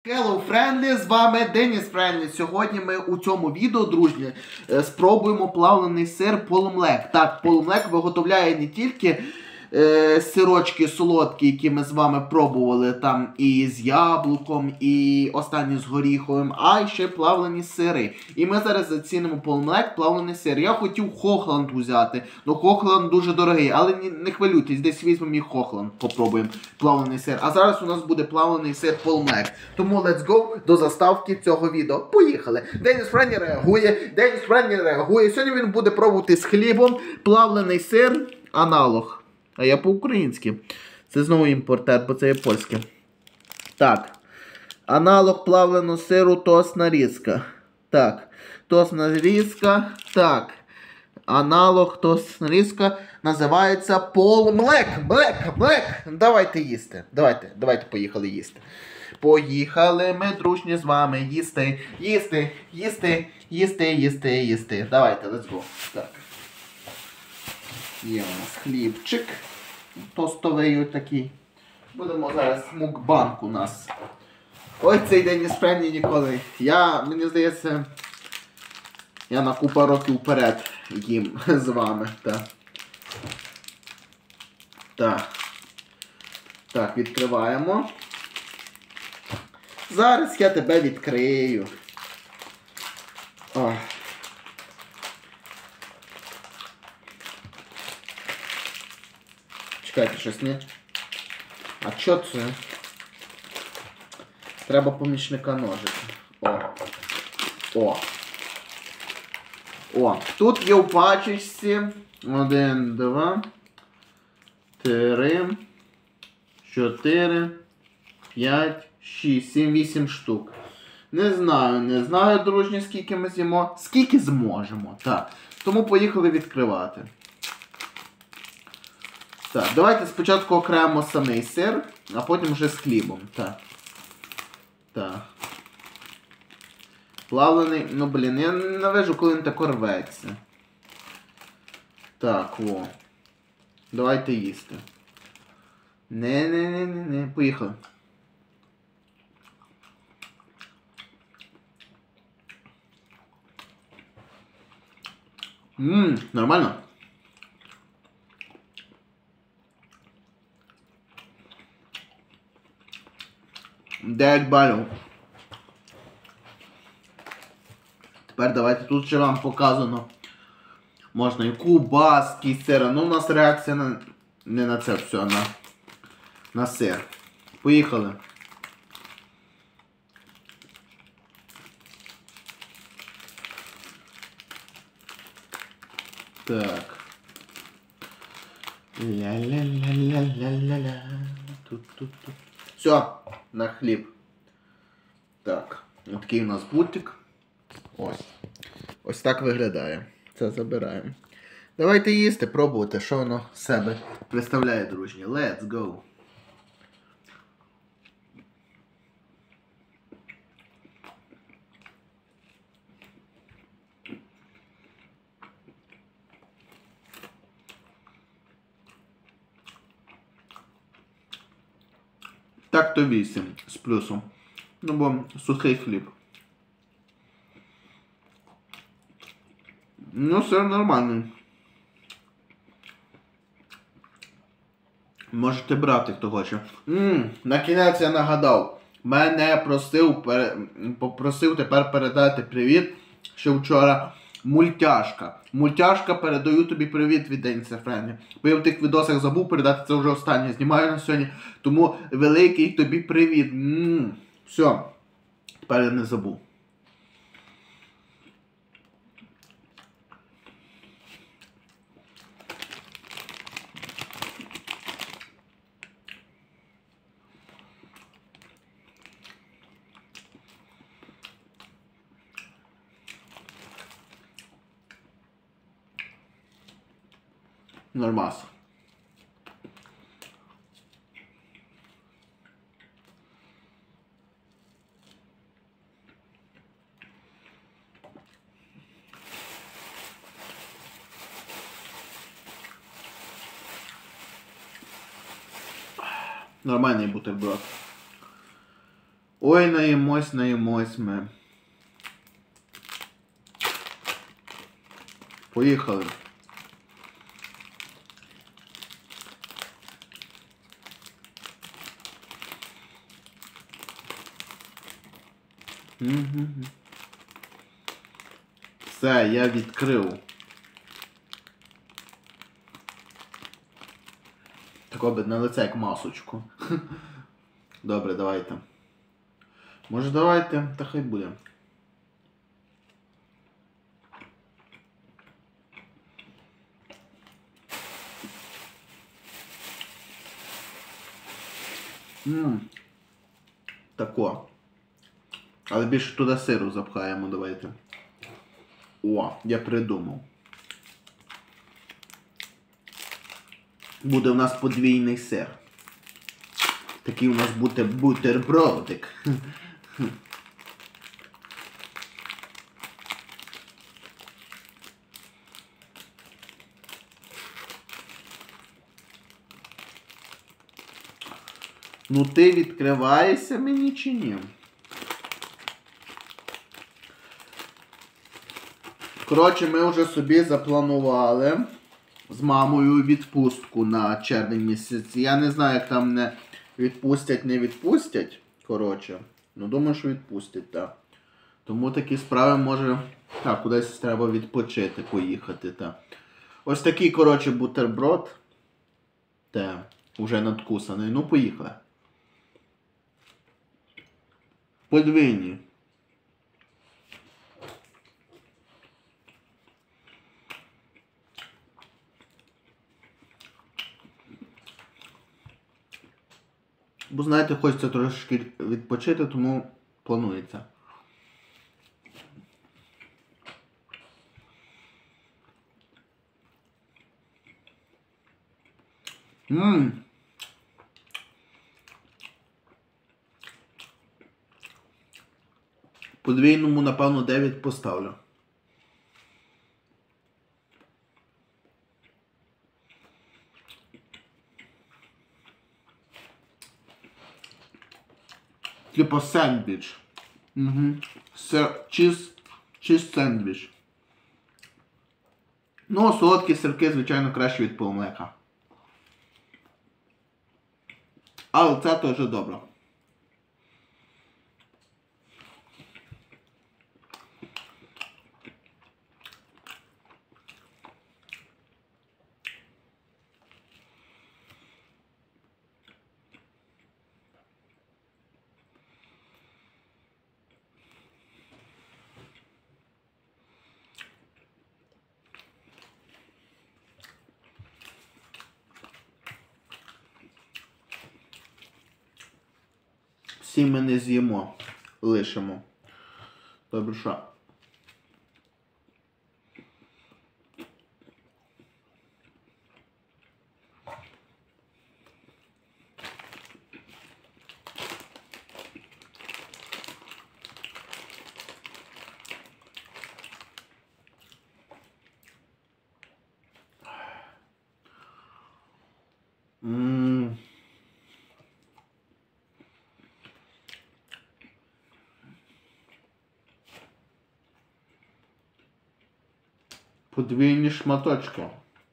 Hello, Friendly, з вами Деніс Friendly. Сьогодні ми у цьому відео, дружні, спробуємо плавлений сир полумлек. Так, полумлек виготовляє не тільки сирочки солодкі, які ми з вами пробували там і з яблуком, і останні з горіховим, а й ще плавлені сири. І ми зараз зацінимо полумлек, плавлений сир. Я хотів Хохланд взяти, але Хохланд дуже дорогий, але не хвилюйтесь, десь візьмемо і Хохланд, попробуємо плавлений сир. А зараз у нас буде плавлений сир полумлек. Тому let's go до заставки цього відео. Поїхали! Деніс Friendly реагує. Сьогодні він буде пробувати з хлібом плавлений сир, аналог. А я по-українськи. Це знову імпортер, бо це є польське. Так. Аналог плавленого сиру тосна різка. Так. Тосна різка. Так. Аналог тосна різка називається полумлек. Блек. Давайте їсти. Давайте поїхали їсти. Поїхали ми, дружні, з вами їсти. Їсти. Давайте, let's go. Так. Є у нас хлібчик тостовий такий. Будемо зараз мукбанк у нас. Ой, цей Деніс Friendly ніколи. Мені здається, я на купу років вперед їм з вами. Так, відкриваємо. Зараз я тебе відкрию. Ох. Чекайте, щось не... А що це? Треба помічника ножика. О. Тут є у пачечці 1, 2, 3, 4, 5, 6, 7, 8 штук. Не знаю, дружні, скільки ми з'їмо. Скільки зможемо, так. Тому поїхали відкривати. Так, давайте спочатку окремо самий сир, а потім вже з хлібом. Так. Плавлений, я ненавижу, коли він тако рветься. Так, Давайте їсти. Не. Поїхали. Нормально? Дев'ять балів. Тепер давайте, тут ще вам показано. Можна і кубаски, і сир. Ну, у нас реакція не на це все, на сир. Поїхали. Так. Ля-ля-ля-ля-ля-ля-ля. Тут. Все, на хліб. Так, ось такий у нас бутик. Ось так виглядає. Це забираємо. Давайте їсти, пробувати, що воно з себе представляє, дружні. Let's go! Так то 8 з плюсом. Ну, бо сухий хліб. Ну, сир нормальний. Можете брати, хто хоче. На кінець я нагадав. Мене попросив тепер передати привіт, ще вчора, Мультяшка. Мультяшка, передаю тобі привіт від Деніса Friendly. Бо я в тих відосах забув передати, це вже останнє знімаю на сьогодні. Тому великий тобі привіт. Все. Тепер я не забув. Нормас. Нормальний бутерброд. Ой, наїмось, наїмось ми. Поїхали. Все, я відкрив. Тако би на лице як масочку. Добре, давайте. Може давайте, та хай буде. Тако. Але більше туди сиру запхаємо, давайте. О, я придумав. Буде у нас подвійний сир. Такий у нас буде бутербродик. Ну ти відкриваєшся мені чи ні? Коротше, ми вже собі запланували з мамою відпустку на червень місяць. Я не знаю, як там не відпустять, не відпустять. Коротше, ну думаю, що відпустять, так. Тому такі справи може... Так, кудись треба відпочити, поїхати, так. Ось такий, коротше, бутерброд. Те, вже надкусаний. Ну, поїхали. Подвійні. Бо, знаєте, хочеться трошки відпочити, тому планується. Подвійному, напевно, 9 поставлю. Типа сендвіч. Чіз сендвіч. Ну, солодкі сирки, звичайно, краще від полумлека. Але це теж добре. Всі ми не з'їмо, лишимо. Добре, що? Подвійні шматочки.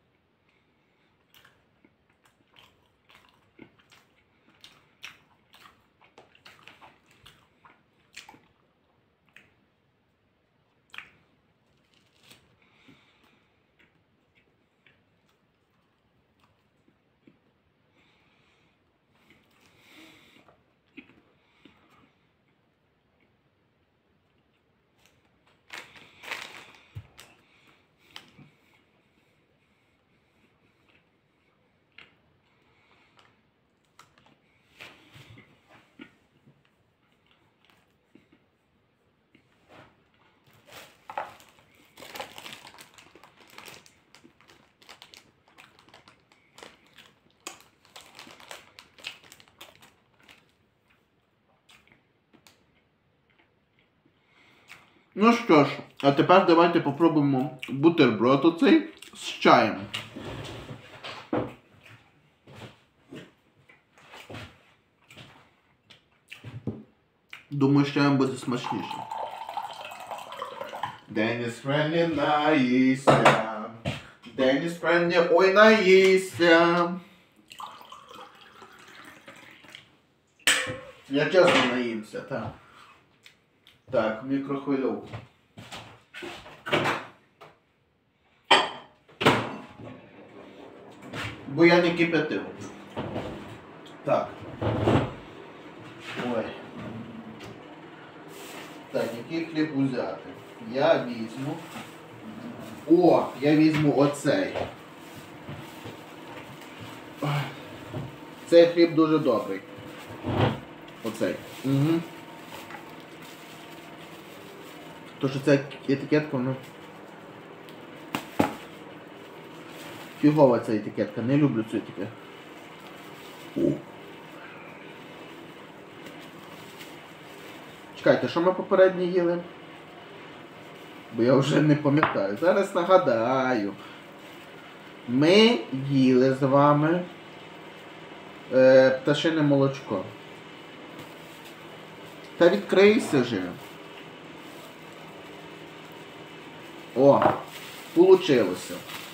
Ну що ж, а тепер давайте попробуємо бутерброд оцей з чаєм. Думаю, що їм буде смачніше. Деніс Френлі наїсться. Деніс Френлі, ой, наїсться. Я чесно наїмся, так. Так, мікрохвильовку. Бо я не кипятив. Так. Ой. Так, який хліб взяти? Я візьму. О, я візьму оцей. Цей хліб дуже добрий. Оцей. Угу. То що ця етикетка, ну... Фігова ця етикетка, не люблю цю етикетку. Чекайте, що ми попередньо їли? Бо я вже не пам'ятаю. Зараз нагадаю. Ми їли з вами пташине молочко. Та відкрийся же. О, получилося.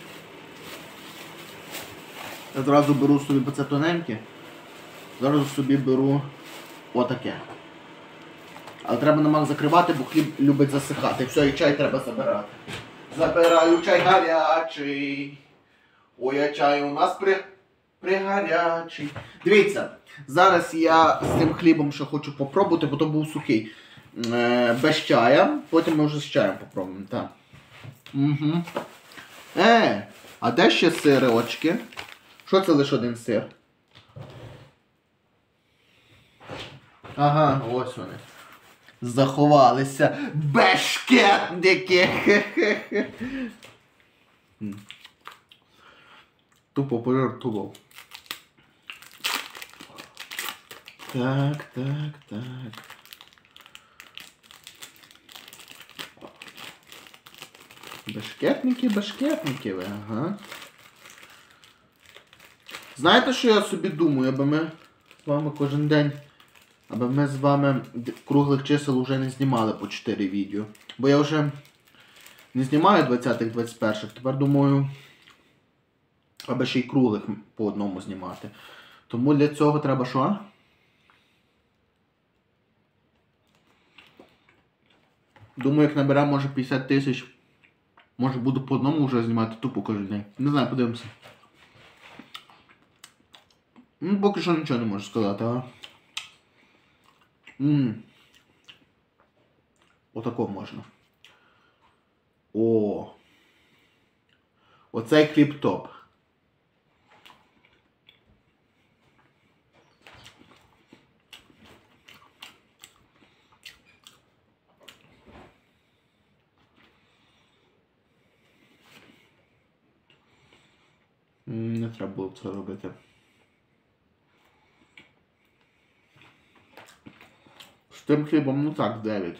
Я зразу беру собі, бо це тоненьке. Зараз собі беру отаке. Але треба намак закривати, бо хліб любить засихати. Все, і чай треба забирати. Забираю чай гарячий. Ой, а чай у нас пригарячий. Дивіться, зараз я з цим хлібом ще хочу попробувати, бо то був сухий. Без чая, потім ми вже з чаєм попробуємо. Так. Угу. А де ще сирочки? Що це лише один сир? Ага, ось вони. Заховалися бешкетники. Тупо пожартував. Так. Бешкетники ви, ага. Знаєте, що я собі думаю, аби ми з вами кожен день, аби ми з вами круглих чисел вже не знімали по 4 відео. Бо я вже не знімаю 20-х, 21-х, тепер думаю, аби ще й круглих по одному знімати. Тому для цього треба що? Думаю, як наберемо, може 50 тисяч, може буду по одному вже знімати тупо кожен день. Не знаю, подивимося. Ну, поки що нічого не можу сказати, а? Отако можна. О! Оцей хліб топ. Не треба було це робити. З тим хлібом, ну так, 9.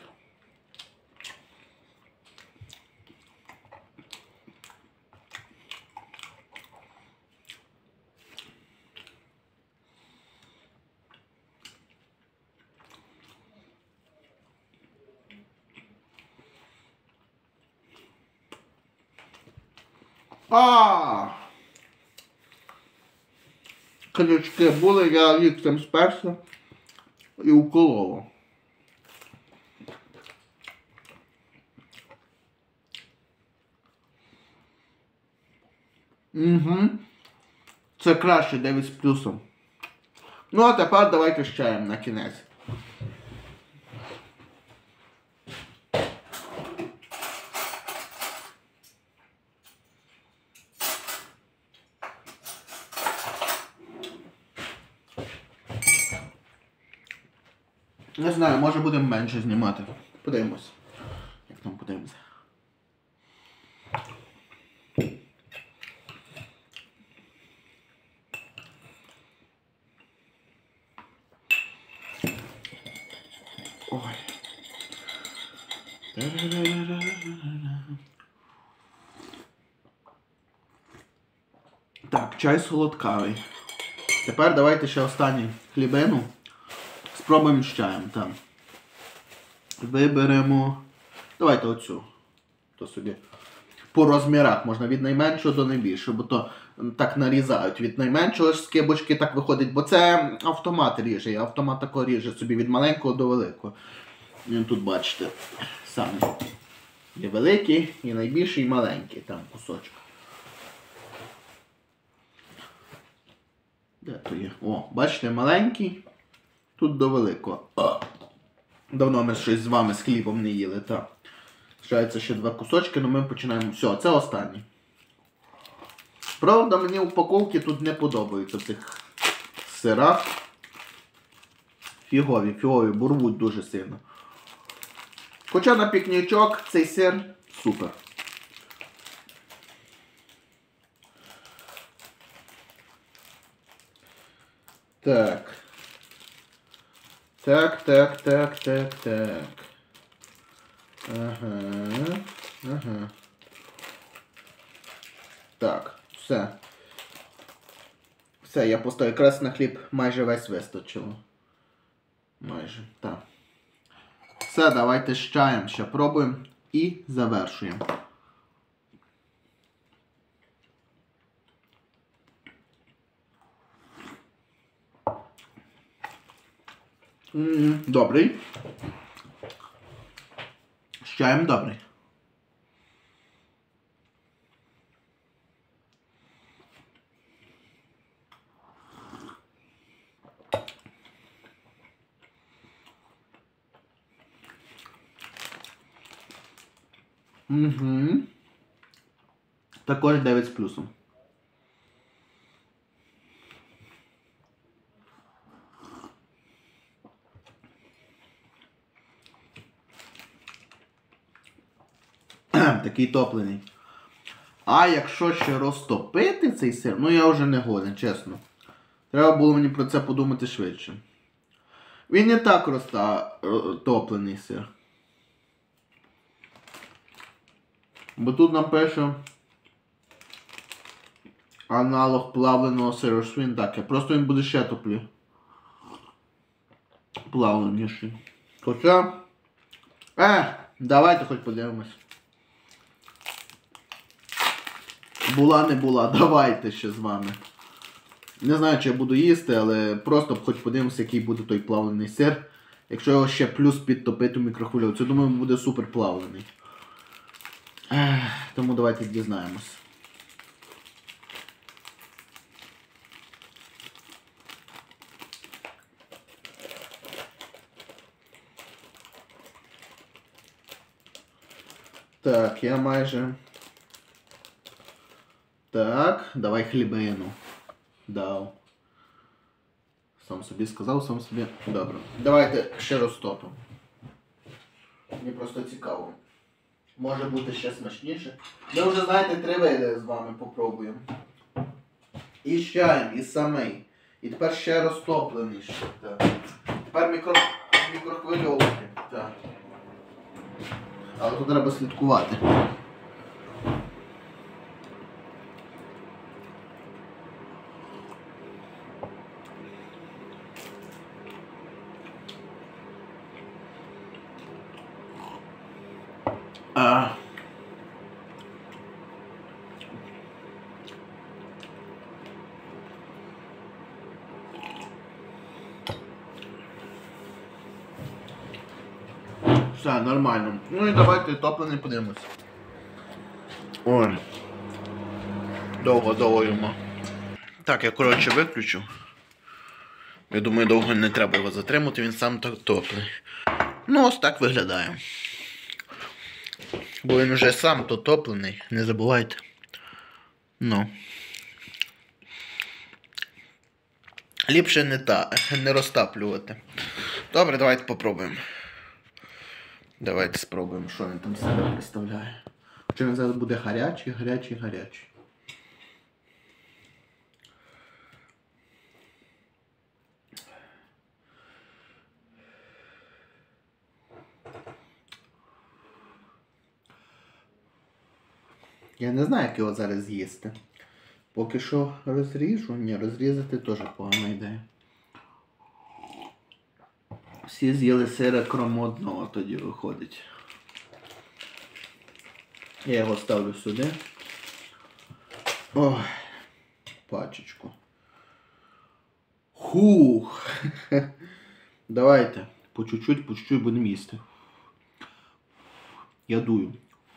Крючки були, я ліктем сперся і уколола. Угу. Це краще 9 з плюсом. Ну а тепер давайте з чаєм на кінець. Не знаю, може будемо менше знімати. Подивимось. Як там подивимося. Ой. Так, чай солодкавий. Тепер давайте ще останню хлібину. Спробуємо з чаєм, там. Виберемо. Давайте оцю. То собі. По розмірах можна від найменшого до найбільшого, бо то так нарізають. Від найменшого скибочки так виходить, бо це автомат ріже. І автомат тако ріже собі від маленького до великого. І тут бачите, самі. Є великий, і найбільший, і маленький там кусочок. Де то є? О, бачите, маленький, тут до великого. Давно ми щось з вами з хлібом не їли, так. Залишається ще 2 кусочки, але ми починаємо. Все, це останній. Правда, мені упаковки тут не подобаються в цих сирах. Фігові, бо рвуть дуже сильно. Хоча на пікнічок цей сир супер. Так. Так. Ага. Так, все. Все, я поставив якраз на хліб майже весь вистачило. Майже, так. Все, давайте з чаєм ще пробуємо і завершуємо. Добрий. З чаєм добрий. Також 9 з плюсом. Такий топлений. А якщо ще розтопити цей сир, ну я вже не годен, чесно. Треба було мені про це подумати швидше. Він не так топлений сир. Бо тут напише аналог плавленого сиру. Що він таке. Просто він буде ще топлі. Плавленіший. Хоча... давайте хоч подивимось. Була не була, давайте ще з вами. Не знаю, чи я буду їсти, але просто хоч подивимося, який буде той плавлений сир. Якщо його ще плюс підтопити в мікрохвильовці, думаю, буде супер плавлений. Тому давайте дізнаємось. Так, я майже... Так, давай хлібину. Дав. Сам собі сказав, сам собі... Добре. Давайте ще розтопимо. Мені просто цікаво. Може бути ще смачніше. Ми вже, знаєте, 3 види з вами попробуємо. І з чаєм, і самий. І тепер ще розтоплений. Так. Тепер мікрохвильовки. Так. Але тут треба слідкувати. Все, нормально. Ну і давайте топлений подивимось. Ой. Довго йому. Так, я коротше виключу. Я думаю, довго не треба його затримати, він сам так топлий. Ну ось так виглядає. Бо він вже сам то топлений, не забувайте. Ну. Ліпше не розтаплювати. Добре, давайте попробуємо. Давайте спробуємо, що він там себе представляє. Чи він зараз буде гарячий. Я не знаю, як його зараз з'їсти. Поки що розріжу. Ні, розрізати теж погана ідея. Всі з'їли сира, крім одного, тоді виходить. Я його ставлю сюди. Ой, пачечку. Хух. Давайте, по чуть-чуть будемо їсти. Я дую.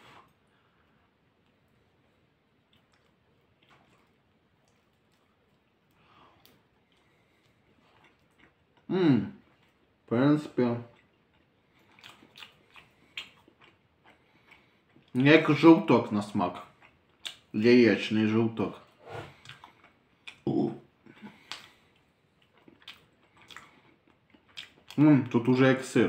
В принципі, як жовток на смак. Яєчний жовток. Тут уже як сир.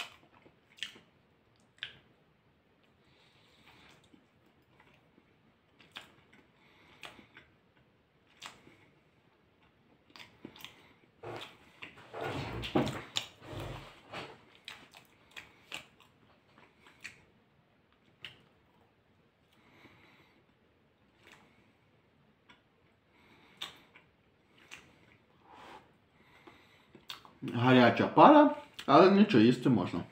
Гаряча пара, але нічого, їсти можна.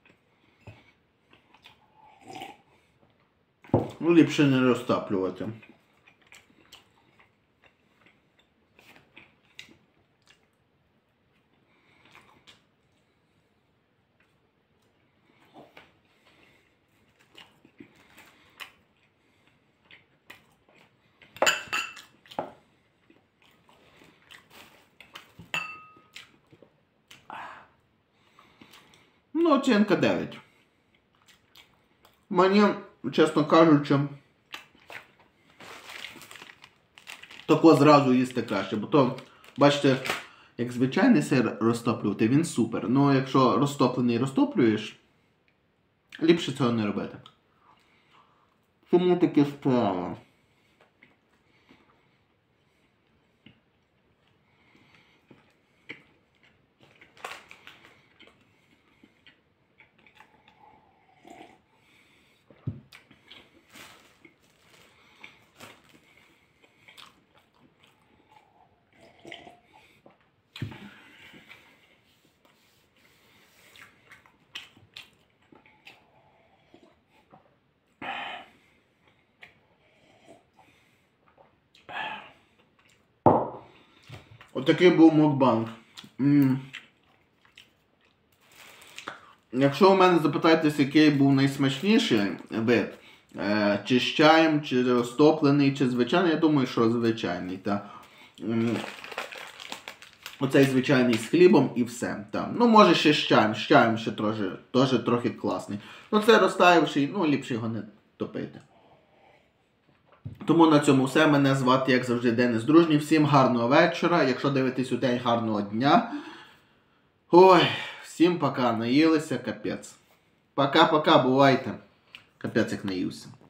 Ну, ліпше не розтаплювати. Ну, оцінка 9. Мені, чесно кажучи, тако зразу їсти краще, бо то, бачите, як звичайний сир розтоплювати, він супер. Ну, якщо розтоплений розтоплюєш, ліпше цього не робити. Тому таке справа. Отакий був мукбанг. Якщо у мене запитаєтесь, який був найсмачніший вид, чи з чаєм, чи розтоплений, чи звичайний, я думаю, що звичайний. Оцей звичайний з хлібом і все. Ну, може ще з чаєм ще теж трохи класний. Ну, це розтаявший, ну, ліпше його не топити. Тому на цьому все. Мене звати, як завжди, Денис Дружній. Всім гарного вечора. Якщо дивитесь у день, гарного дня. Ой, всім пока. Наїлися, капець. Пока-пока, бувайте. Капець, як наївся.